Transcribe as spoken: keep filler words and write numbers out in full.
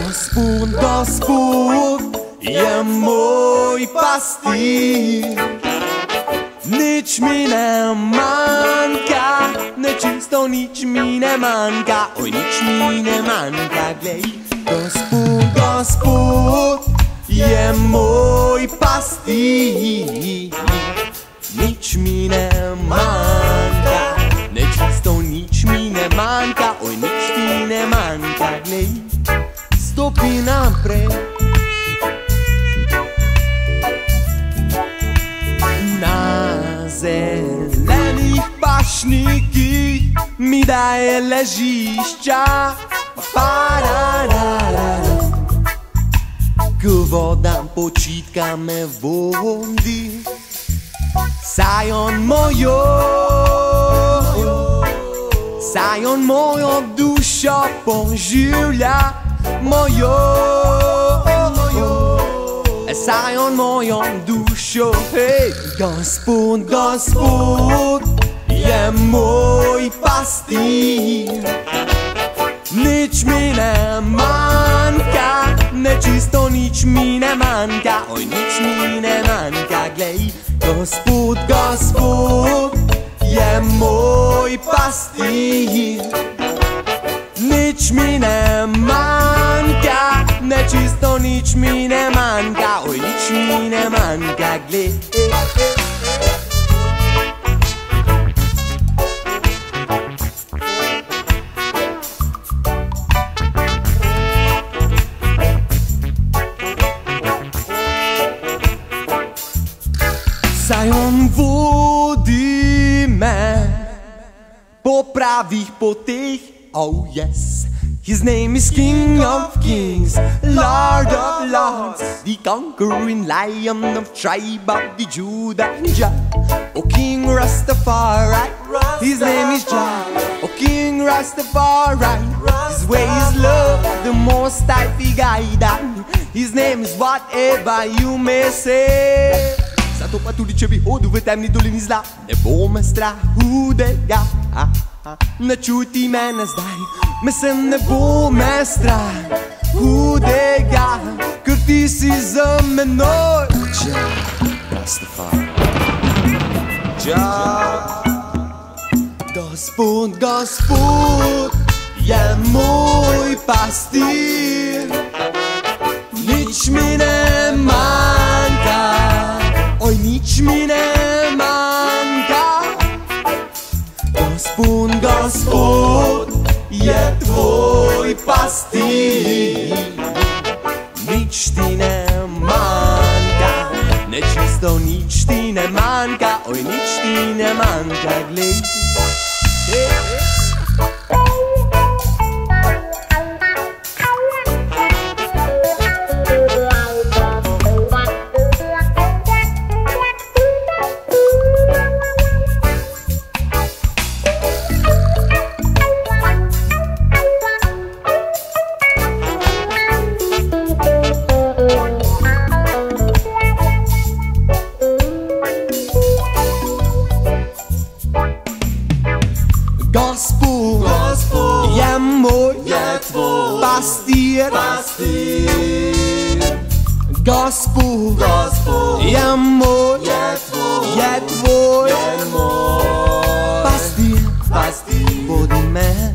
Gospod, Gospod je moj pastir, nič mi ne manjka, ne čisto nič mi ne manjka, oj nič mi ne manjka, glej. Gospod, Gospod je moj pastir, nič mi ne manjka, ne čisto nič mi ne manjka, oj nič mi ne manjka, glej. Stopi naprej, na zelenih pašnikih mi daje ležišča, pa-ra-ra-ra-ra. K vodam počitka me vodi, saj on mojo, saj on mojo dušo poživlja, mojo, mojo, saj on mojo dušo, hej. Gospod, Gospod je moj pastir, nič mi ne manjka, ne čisto nič mi ne manjka, oj nič mi ne manjka, glej. Gospod, Gospod je moj pastir, nič mi ne manjka, ne čisto nič mi ne manjka, oj nič mi ne manjka, glej. Saj on vodi me po pravih poteh, oh yes. His name is King of Kings, Lord of Lords, the conquering Lion of tribe of the Judah. Jah, oh King Rastafari, his name is Jah, oh King Rastafari, his way is love, the most high fi guide. His name is whatever you may say. Zato pa tudi če bi hodil v temni dolini zla, ne bo me strah hudega. Ne čuti mene zdaj, me se ne bo me strah hudega, ker ti si za menoj. Jah, Rastafari, Jah. Gospod, Gospod je moj pastir, nič mi ne manjka, oj nič mi ne manjka. Gospod, Gospod je tvoj pastir, nič ti ne manjka, ne čisto nič ti ne manjka, oj nič ti ne manjka, glej. Gospod, Gospod je moj, je tvoj pastir, pastir. Gospod, Gospod je moj, je tvoj, je tvoj, je moj pastir, pastir. Vodi me.